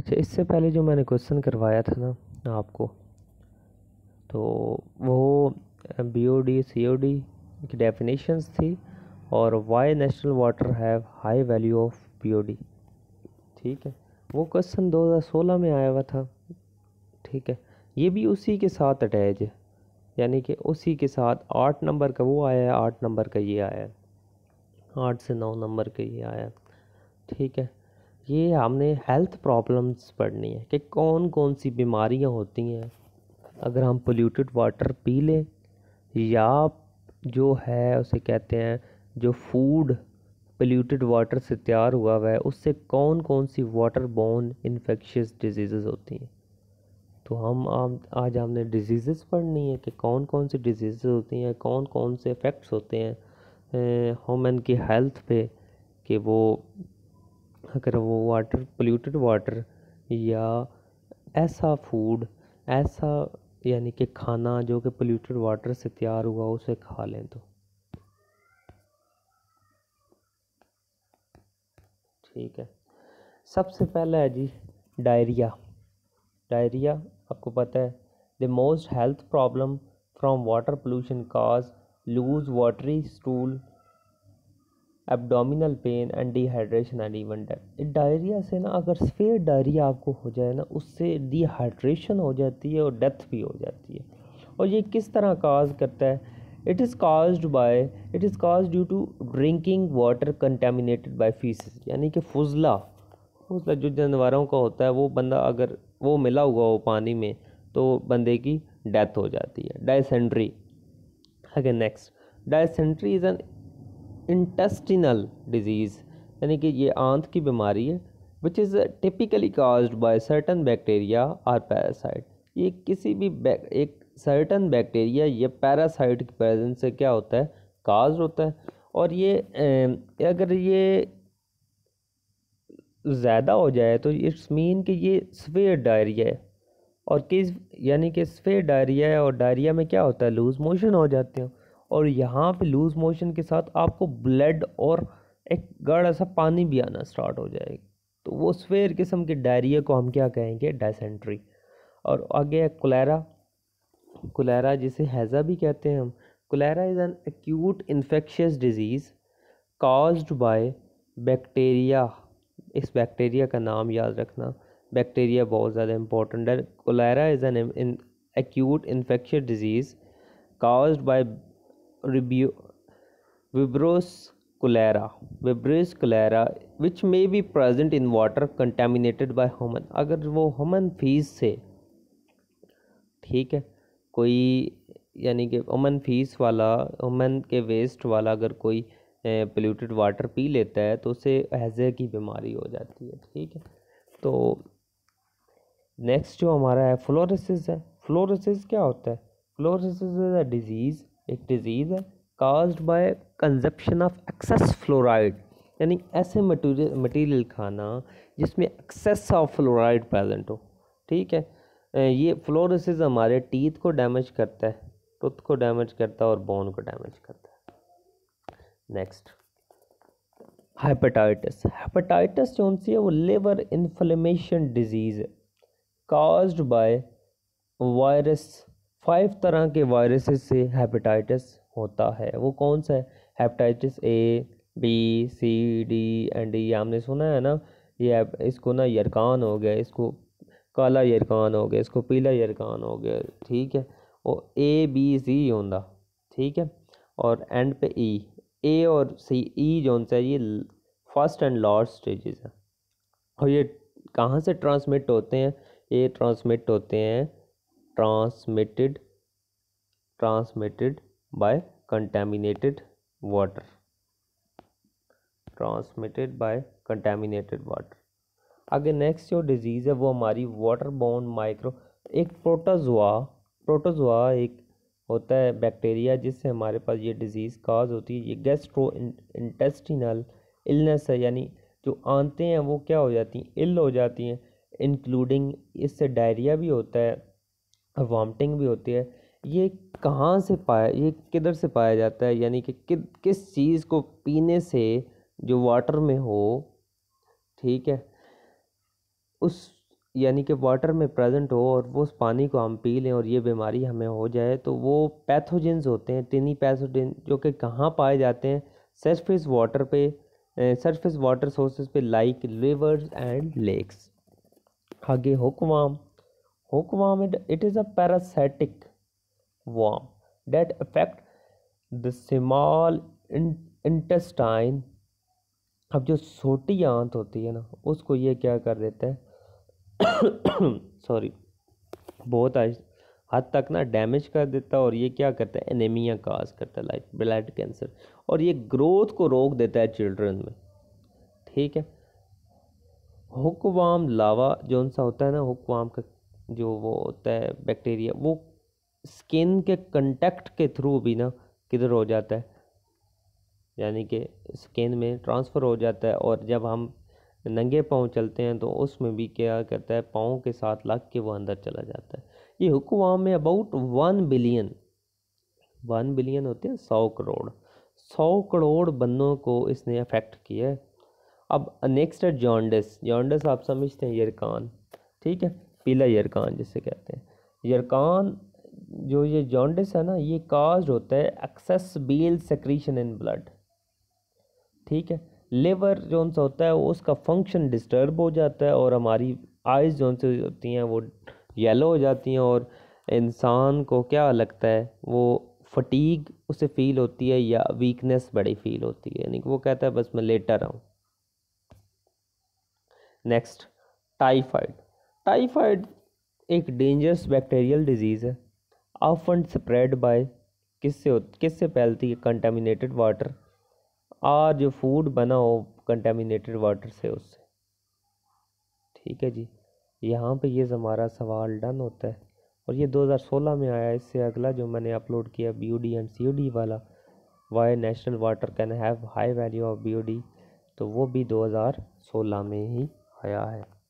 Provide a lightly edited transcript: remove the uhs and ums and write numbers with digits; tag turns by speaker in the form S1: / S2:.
S1: अच्छा, इससे पहले जो मैंने क्वेश्चन करवाया था ना आपको, तो वो BOD COD की डेफिनेशंस थी और why natural water have high value of BOD। ठीक है, वो क्वेश्चन 2016 में आया हुआ था। ठीक है, ये भी उसी के साथ अटैच है, यानी कि उसी के साथ 8 नंबर का वो आया है, 8 नंबर का ये आया है, 8 से 9 नंबर का ये आया है। ठीक है, ये हमने हेल्थ प्रॉब्लम्स पढ़नी है कि कौन कौन सी बीमारियां होती हैं अगर हम पोल्यूटेड वाटर पी लें, या जो है उसे कहते हैं जो फूड पोल्यूटेड वाटर से तैयार हुआ है उससे कौन कौन सी वाटर बोर्न इन्फेक्शियस डिजीज़ होती हैं। तो हम आज हमने डिजीज़ पढ़नी है कि कौन कौन सी डिजीज़ होती हैं, कौन कौन से इफ़ेक्ट्स होते हैं ह्यूमन की हेल्थ पे, कि वो अगर वो वाटर पोल्यूटेड वाटर या ऐसा फूड, ऐसा यानी कि खाना जो कि पोल्यूटेड वाटर से तैयार हुआ उसे खा लें तो। ठीक है, सबसे पहला है जी डायरिया। डायरिया आपको पता है the most health problem from water pollution cause loose watery stool, abdominal pain and dehydration and even death. Diarrhoea से ना अगर सफेयर डायरिया आपको हो जाए ना, उससे डिहाइड्रेशन हो जाती है और डेथ भी हो जाती है। और ये किस तरह काज करता है? It is cause due to drinking water contaminated by faeces, यानी कि फुजला जो जानवरों का होता है, वो बंदा अगर वो मिला हुआ हो पानी में तो बंदे की डेथ हो जाती है। Dysentery. Again next, dysentery is an intestinal disease, यानी कि ये आंत की बीमारी है, which is typically caused by certain bacteria और पैरासाइट। ये किसी भी एक सर्टन बैक्टीरिया या पैरासाइट की प्रेजेंस से क्या होता है, काज होता है। और ये अगर ये ज़्यादा हो जाए तो इट्स मीन कि ये सफेयर डायरिया है। और किस यानी कि सफेयर डायरिया है, और डायरिया में क्या होता है, लूज मोशन हो जाते हैं। और यहाँ पे लूज मोशन के साथ आपको ब्लड और एक गाढ़ा सा पानी भी आना स्टार्ट हो जाएगा, तो वो सफेयर किस्म के डायरिया को हम क्या कहेंगे, डायसेंट्री। और आगे है कोलेरा। कोलेरा जिसे हैज़ा भी कहते हैं हम। Cholera is an acute infectious disease caused by bacteria. इस बैक्टीरिया का नाम याद रखना, बैक्टीरिया बहुत ज़्यादा इंपॉर्टेंट है। Cholera is an acute infectious disease caused by Vibrio cholera which may be present in water contaminated by human। अगर वो ह्यूमन फीस से, ठीक है, कोई यानी कि ह्यूमन फीस वाला, ह्यूमन के वेस्ट वाला अगर कोई पोल्यूटेड वाटर पी लेता है तो उसे हैज़े की बीमारी हो जाती है। ठीक है, तो नेक्स्ट जो हमारा है फ्लोरोसिस है। फ्लोरोसिस क्या होता है? फ्लोरोसिस इज अ डिजीज़, एक डिजीज़ है caused by consumption of excess fluoride, यानी ऐसे मटेरियल खाना जिसमें एक्सेस ऑफ फ्लोराइड प्रेजेंट हो। ठीक है, ये फ्लोरोसिस हमारे टीथ को डैमेज करता है, टूथ को डैमेज करता है और बोन को डैमेज करता है। Next hepatitis. हेपेटाइटिस जो सी है वो लिवर इन्फ्लेमेशन डिजीज़ है काज्ड बाय वायरस। 5 तरह के वायरसेस से हेपेटाइटिस होता है। वो कौन सा है? Hepatitis A B C D and ये हमने सुना है ना, ये इसको ना यरकान हो गया, इसको काला यरकान हो गया, इसको पीला यरकान हो गया। ठीक है, और A B C होंदा। ठीक है, और एंड पे A और C जो सा ये फर्स्ट एंड लास्ट स्टेजेस है। और ये कहाँ से ट्रांसमिट होते हैं? ये ट्रांसमिट होते हैं transmitted by contaminated water, transmitted by contaminated water. आगे नेक्स्ट जो डिजीज़ है वो हमारी वाटर बोर्न माइक्रो, एक प्रोटोजोआ एक होता है बैक्टीरिया जिससे हमारे पास ये डिज़ीज़ काज होती है। ये गैस्ट्रो इंटेस्टिनल इलनेस है, यानी जो आंतें हैं वो क्या हो जाती हैं, इल हो जाती हैं, इंक्लूडिंग इससे डायरिया भी होता है और वॉमिटिंग भी होती है। ये कहाँ से पाया, ये किधर से पाया जाता है, यानी कि किस चीज़ को पीने से जो वाटर में हो, ठीक है, उस यानी कि वाटर में प्रेजेंट हो और वो उस पानी को हम पी लें और ये बीमारी हमें हो जाए, तो वो पैथोजेंस होते हैं, टिनी पैथोजेन, जो कि कहाँ पाए जाते हैं? सरफेस वाटर पे, सरफेस वाटर सोर्सेज पे, लाइक रिवर्स एंड लेक्स। आगे hookworm. Hookworm it is a parasitic worm that affect the small intestine। अब जो छोटी आंत होती है ना, उसको ये क्या कर देता है सॉरी, बहुत हद तक ना डैमेज कर देता है, और ये क्या करता है? एनीमिया काज करता है, लाइक ब्लड कैंसर, और ये ग्रोथ को रोक देता है चिल्ड्रन में। ठीक है। हुकवाम लावा जो सा होता है ना, हुकवाम का जो वो होता है बैक्टीरिया, वो स्किन के कांटेक्ट के थ्रू भी ना किधर हो जाता है, यानी कि स्किन में ट्रांसफ़र हो जाता है, और जब हम नंगे पाँव चलते हैं तो उसमें भी क्या करता है, पाँव के साथ लग के वो अंदर चला जाता है। ये हुक्काम में अबाउट 1 बिलियन होते हैं, 100 करोड़ बंदों को इसने अफेक्ट किया है। अब नेक्स्ट है जॉन्डिस। जॉन्डिस आप समझते हैं, यरकान। ठीक है, पीला यरकान जिसे कहते हैं। यरकान जो ये जॉन्डिस है ना, ये काज होता है excess bile secretion in blood. ठीक है। लिवर जो सा होता है वो उसका फंक्शन डिस्टर्ब हो जाता है, और हमारी आइज़ जो सी होती हैं वो येलो हो जाती हैं, और इंसान को क्या लगता है, वो फटीग उसे फील होती है या वीकनेस बड़ी फील होती है, यानी कि वो कहता है बस मैं लेटा रहा हूँ। Next, typhoid. टाइफाइड एक डेंजरस बैक्टीरियल डिजीज़ है, ऑफन स्प्रेड बाय, किससे फैलती है? कंटामिनेटेड वाटर, और जो फूड बना हो कंटामिनेटेड वाटर से, उससे। ठीक है जी, यहाँ पे ये हमारा सवाल डन होता है, और ये 2016 में आया। इससे अगला जो मैंने अपलोड किया BOD एंड COD वाला, why natural water can have high value of BOD, तो वो भी 2016 में ही आया है।